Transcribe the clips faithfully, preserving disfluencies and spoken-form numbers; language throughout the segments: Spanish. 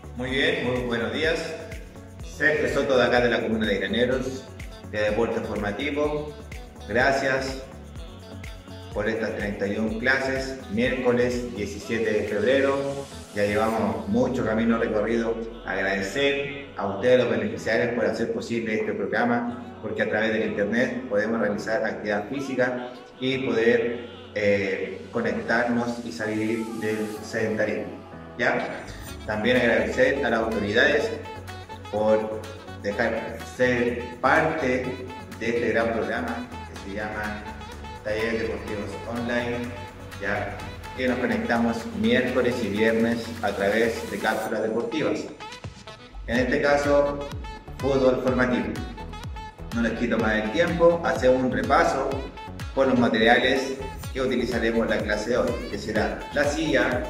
Muy bien, muy buenos días. Sergio Soto de acá de la comuna de Graneros, de Deporte Formativo. Gracias por estas treinta y una clases, miércoles diecisiete de febrero. Ya llevamos mucho camino recorrido. Agradecer a ustedes los beneficiarios por hacer posible este programa, porque a través del internet podemos realizar actividad física y poder eh, conectarnos y salir del sedentarismo. ¿Ya? También agradecer a las autoridades por dejar ser parte de este gran programa que se llama Talleres Deportivos Online, ya que nos conectamos miércoles y viernes a través de cápsulas deportivas. En este caso, fútbol formativo. No les quito más el tiempo, hacemos un repaso por los materiales que utilizaremos en la clase de hoy, que será la silla,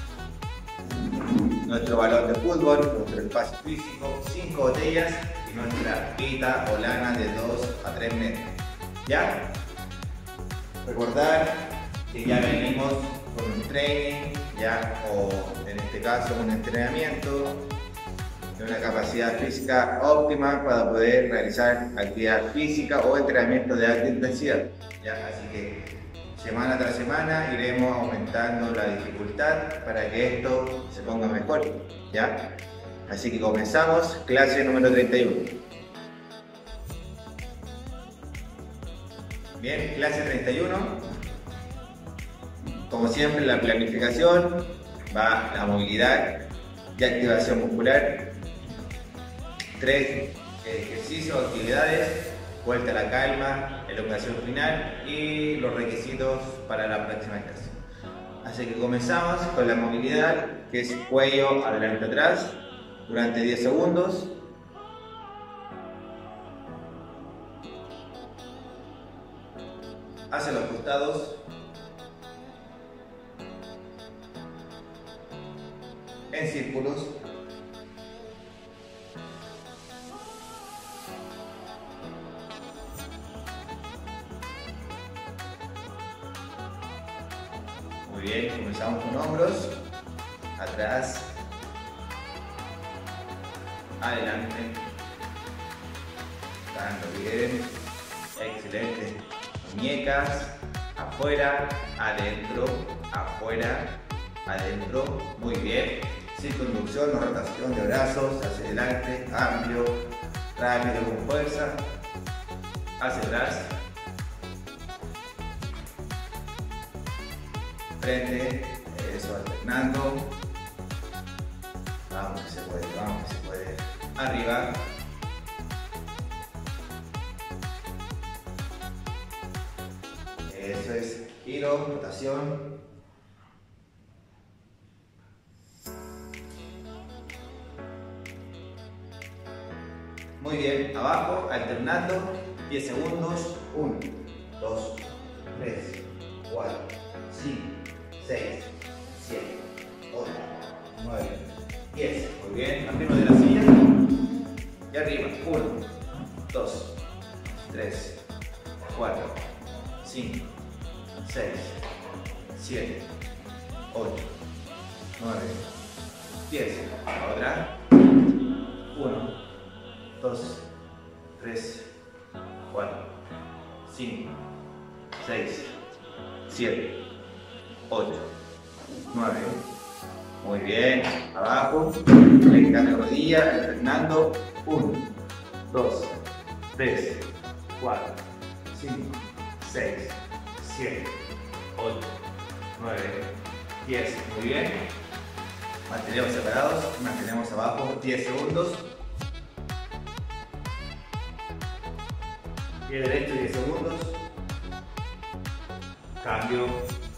nuestro balón de fútbol, nuestro espacio físico, cinco botellas y nuestra pita o lana de dos a tres metros. ¿Ya? Recordar que ya venimos con un training, ya, o en este caso un entrenamiento de una capacidad física óptima para poder realizar actividad física o entrenamiento de alta intensidad. ¿Ya? Así que semana tras semana iremos aumentando la dificultad para que esto se ponga mejor, ¿ya? Así que comenzamos, clase número treinta y uno. Bien, clase treinta y uno. Como siempre, la planificación va la movilidad y activación muscular. Tres ejercicios, actividades, vuelta a la calma, elongación final y los requisitos para la próxima clase. Así que comenzamos con la movilidad, que es cuello adelante atrás durante diez segundos. Hacia los costados. En círculos. Muy bien, comenzamos con hombros, atrás, adelante, dando bien, excelente, muñecas, afuera, adentro, afuera, adentro, muy bien, circunducción o rotación de brazos, hacia adelante, amplio, rápido con fuerza, hacia atrás, frente, eso, alternando, vamos que se puede, vamos que se puede, arriba, eso es, giro, rotación, muy bien, abajo, alternando, diez segundos, uno, dos, tres, cuatro, cinco, seis, siete, ocho, nueve, diez. Muy bien, arriba de la silla y arriba. uno, dos, tres, cuatro, cinco, seis, siete, ocho, nueve, diez. Otra. uno, dos, tres, cuatro, cinco, seis, siete, ocho, nueve, muy bien, abajo, flexión de rodilla, alternando, uno, dos, tres, cuatro, cinco, seis, siete, ocho, nueve, diez, muy bien, mantenemos separados, mantenemos abajo diez segundos, pie derecho diez segundos, cambio.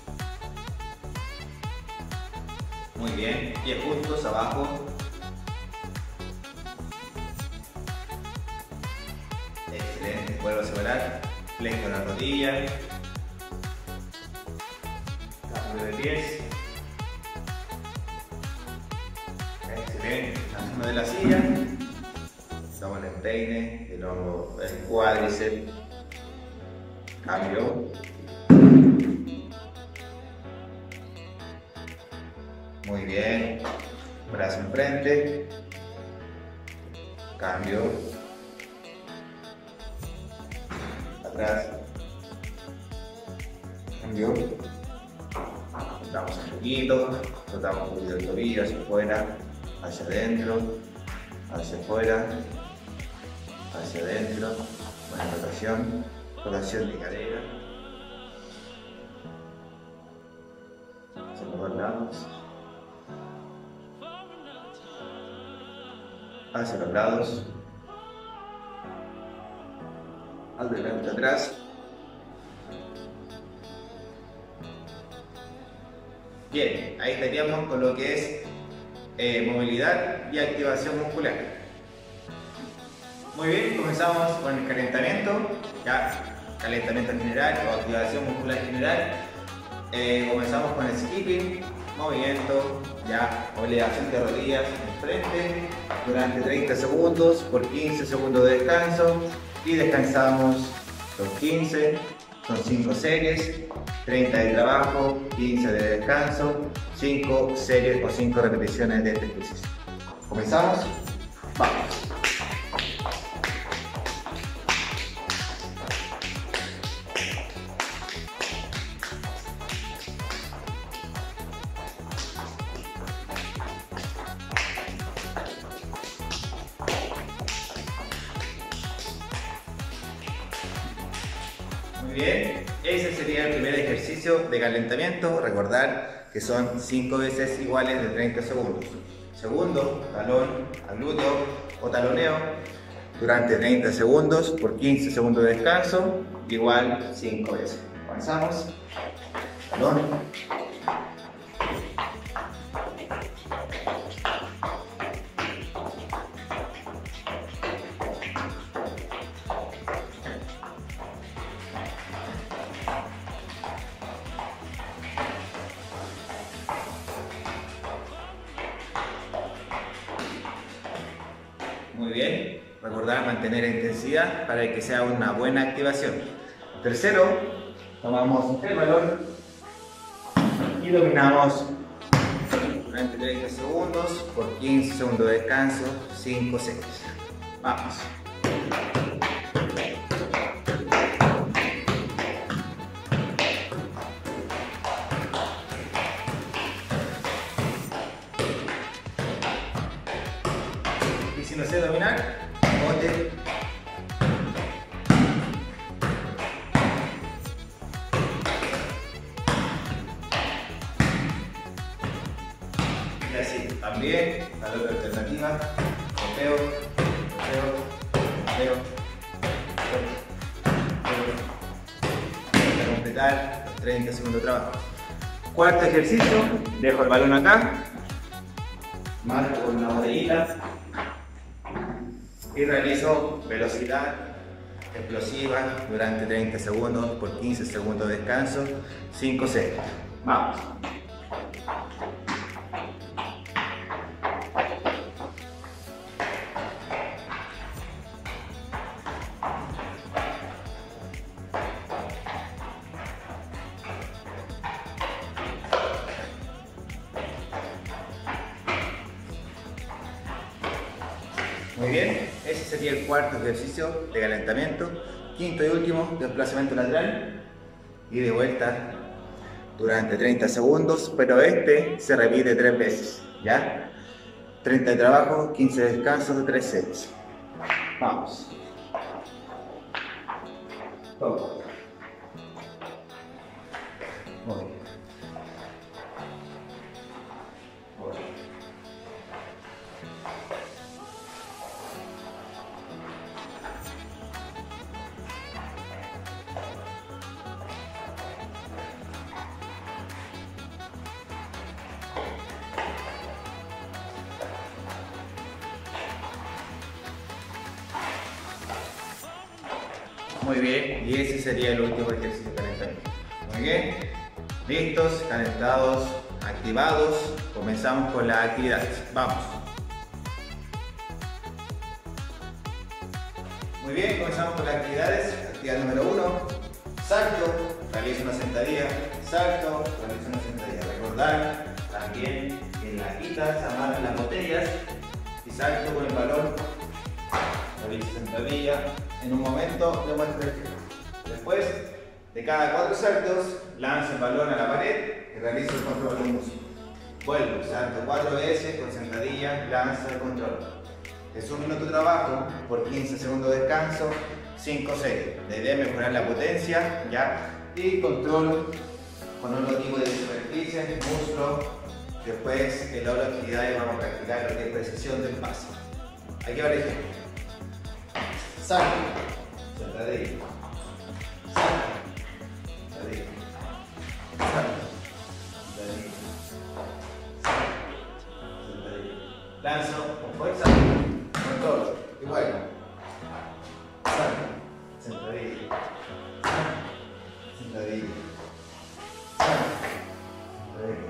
Muy bien, pies juntos abajo. Excelente, vuelvo a separar. Flexión la rodilla. Cambio de pies. Excelente, salimos de la silla. Estamos en el peine, el hombro, el cuádriceps. Cambio. Muy bien. brazo enfrente, cambio, atrás, cambio, rotamos un poquito, rotamos un poquito el tobillo hacia afuera, hacia adentro, hacia afuera, hacia adentro, buena rotación, rotación de cadera, hacia los dos lados, hacia los lados, adelante, atrás. Bien, ahí estaríamos con lo que es eh, movilidad y activación muscular. Muy bien, comenzamos con el calentamiento, ya calentamiento general o activación muscular general. Eh, comenzamos con el skipping, movimiento, ya elevación de rodillas en frente durante treinta segundos por quince segundos de descanso y descansamos los quince, son cinco series, treinta de trabajo, quince de descanso, cinco series o cinco repeticiones de este ejercicio. ¿Comenzamos? Vamos. Bien, ese sería el primer ejercicio de calentamiento. Recordar que son cinco veces iguales de treinta segundos. Segundo, talón al glúteo o taloneo durante treinta segundos por quince segundos de descanso, igual cinco veces. Avanzamos, talón, muy bien, recordar mantener la intensidad para que sea una buena activación. Tercero, tomamos el balón y dominamos durante treinta segundos por quince segundos de descanso, cinco series. Vamos. Si no sé dominar, bote. Y así, también, la otra alternativa, boteo, boteo, boteo, boteo, para completar los treinta segundos de trabajo. Cuarto ejercicio, dejo el balón acá, marco con una botellita y realizo velocidad explosiva durante treinta segundos por quince segundos de descanso, cinco series. Vamos. Muy bien, ese sería el cuarto ejercicio de calentamiento. Quinto y último, desplazamiento lateral y de vuelta durante treinta segundos, pero este se repite tres veces, ¿ya? treinta de trabajo, quince de descanso de tres series. Vamos. Todo. Muy bien. Muy bien, y ese sería el último ejercicio de calentamiento. Muy bien, listos, calentados, activados, comenzamos con las actividades. Vamos. Muy bien, comenzamos con las actividades. Actividad número uno, salto, realizo una sentadilla, salto, realizo una sentadilla. Recordar las También en la quita se amarran las botellas y salto con el balón, realizo sentadilla. En un momento le muestro el ejemplo. Después de cada cuatro saltos, lanzo el balón a la pared y realizo el control del músculo. Vuelvo, salto cuatro veces con sentadilla, lanzo el control. Es un minuto de trabajo por quince segundos de descanso, cinco seis. La idea es mejorar la potencia, ¿ya? Y control con otro tipo de superficie, músculo. Después, en la otra actividad vamos a practicar lo que es precisión del pase. Aquí va el ejemplo. Salto, sentadilla, salto, sentadilla, salto, sentadilla, salto, sentadilla. Lanzo con fuerza, control, y vuelvo. Salto, sentadilla, salto, sentadilla, salto, sentadilla,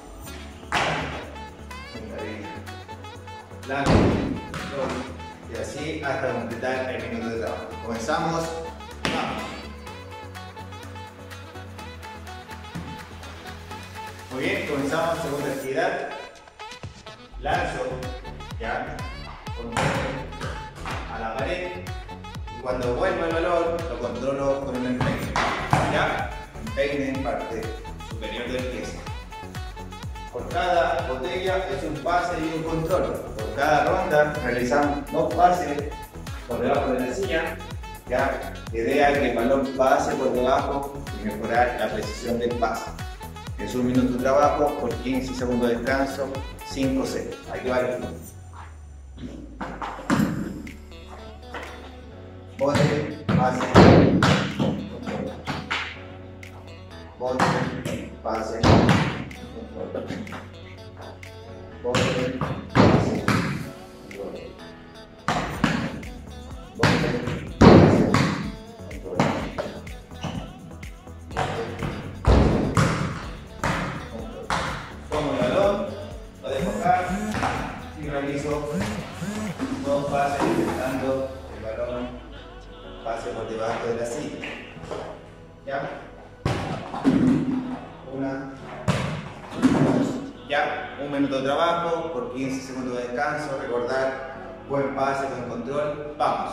sentadilla, lanzo, control. Y así hasta completar el minuto de trabajo. Comenzamos. Vamos. Muy bien, comenzamos segunda actividad. Lanzo, ya, controlo a la pared. Y cuando vuelva el balón, lo controlo con un empeine. Ya, empeine en parte superior del pie. Por cada botella es un pase y un control. Por cada ronda realizamos dos pases por debajo de la silla. Ya, la idea es que el balón pase por debajo y mejorar la precisión del pase. Es un minuto de trabajo por quince segundos de descanso, cinco seis. Aquí va el tiempo. Bote, pase, control. Bote, pase. Bote, pase, control. Bote, pase, control. Tomo el balón, lo dejo acá y realizo dos pases intentando el balón pase por debajo de la silla. ¿Ya? Una. Ya, un minuto de trabajo por quince segundos de descanso. Recordar, buen pase con control. Vamos.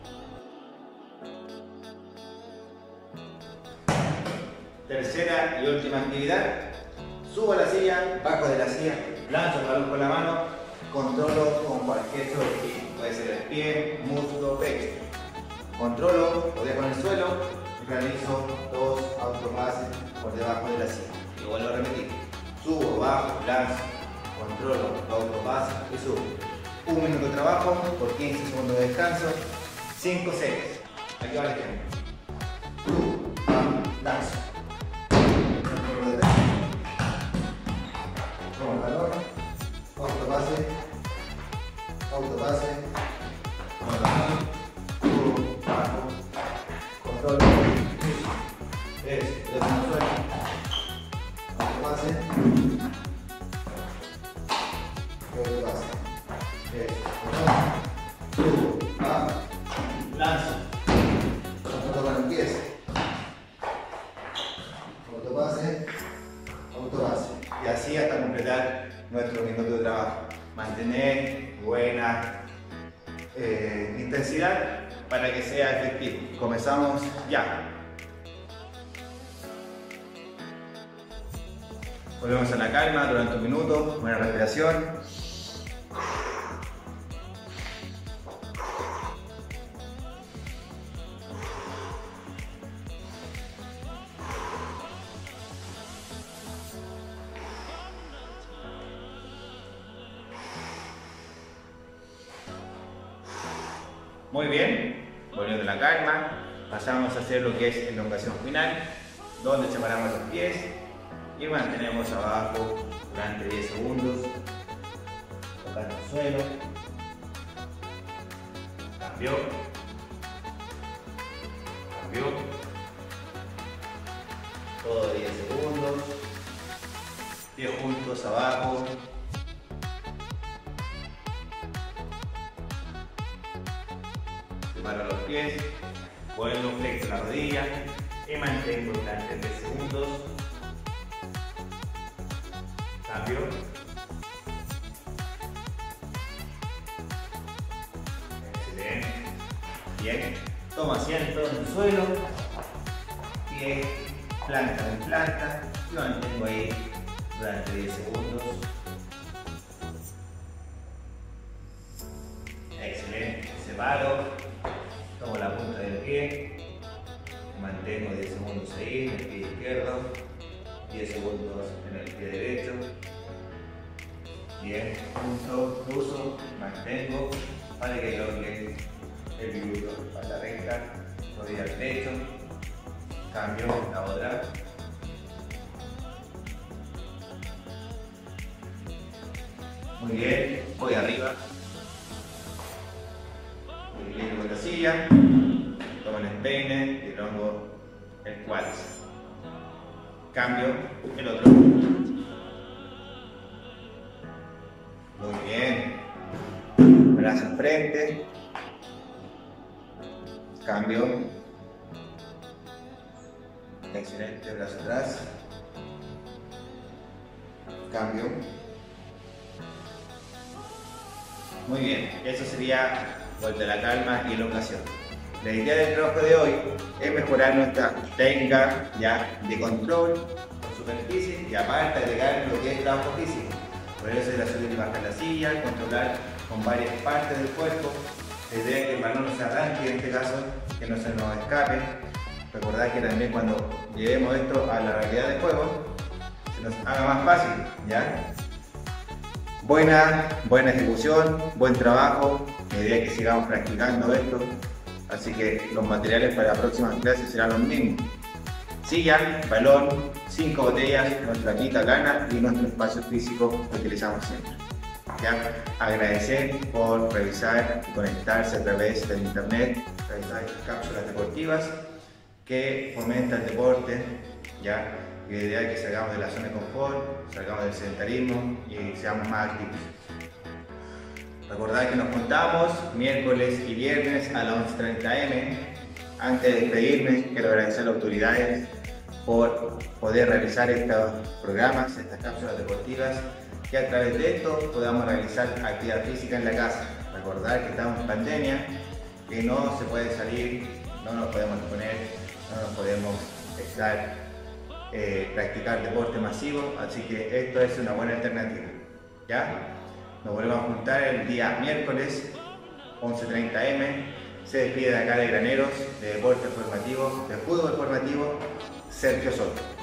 Tercera y última actividad. Subo a la silla, bajo de la silla, lanzo el balón con la mano, controlo con cualquier suerte. Puede ser el pie, muslo, pecho. Controlo, lo dejo en el suelo y realizo dos autopases por debajo de la silla. Y vuelvo a repetir. Subo, bajo, lanzo, controlo, autopaso y subo. Un minuto de trabajo por quince segundos de descanso. cinco seis. Aquí va el ejemplo. Subo, bajo, lanzo. Controlo de derecha. Tomo el balón. Autopase. Autopase. Con la mano. Subo, bajo. Controlo. Eso. Dejo en el suelo. Autopase. Autopase. Eso. Subo, bajo. Lanzo. Controlo con el pie. Autopase. Autopase. Y así hasta completar nuestro minuto de trabajo. Mantener buena eh, intensidad para que sea efectivo. Comenzamos ya. Volvemos a la calma durante un minuto, buena respiración. Muy bien, volviendo a la calma, pasamos a hacer lo que es elongación final, donde separamos los pies y mantenemos abajo durante diez segundos, tocando el suelo, cambio, cambio, todo diez segundos, pies juntos abajo, separo los pies, vuelvo, flexo la rodilla y mantengo durante tres segundos. Cambio. Excelente. Bien. Toma asiento en el suelo. Pie, planta en planta. Y mantengo ahí durante diez segundos. Excelente. Separo. Tomo la punta del pie. Mantengo diez segundos ahí en el pie izquierdo. diez segundos en el pie derecho. Bien, punto, cruzo, mantengo para que elongue el glúteo, espalda recta, rodilla al pecho. Cambio la otra. Muy bien, voy arriba. Muy bien con la silla. Tomo el empeine y elongo el cuádriceps. Cambio el otro. Muy bien. Brazo enfrente. Cambio. Excelente. Brazo atrás. Cambio. Muy bien. Eso sería vuelta a la calma y elongación. La idea del trabajo de hoy es mejorar nuestra técnica ya de control con superficie y aparte agregar lo que es trabajo físico. Por eso es la subir y bajar la silla, controlar con varias partes del cuerpo. La idea es que el balón no se arranque, en este caso que no se nos escape. Recordad que también cuando llevemos esto a la realidad del juego se nos haga más fácil, ¿ya? Buena, buena ejecución, buen trabajo. La idea es que sigamos practicando esto. Así que los materiales para la próxima clase serán los mismos. Silla, balón, cinco botellas, nuestra quita lana y nuestro espacio físico que utilizamos siempre. ¿Ya? Agradecer por revisar y conectarse a través del internet, revisar cápsulas deportivas que fomentan el deporte, ¿ya? Y la idea es que salgamos de la zona de confort, salgamos del sedentarismo y seamos más activos. Recordad que nos contamos miércoles y viernes a las once y treinta eme. Antes de despedirme, quiero agradecer a las autoridades por poder realizar estos programas, estas cápsulas deportivas, que a través de esto podamos realizar actividad física en la casa. Recordad que estamos en pandemia, que no se puede salir, no nos podemos exponer, no nos podemos estar, eh, practicar deporte masivo, así que esto es una buena alternativa. ¿Ya? Nos volvemos a juntar el día miércoles, once y treinta eme. Se despide de acá de Graneros, de Deporte Formativo, de Fútbol Formativo, Sergio Soto.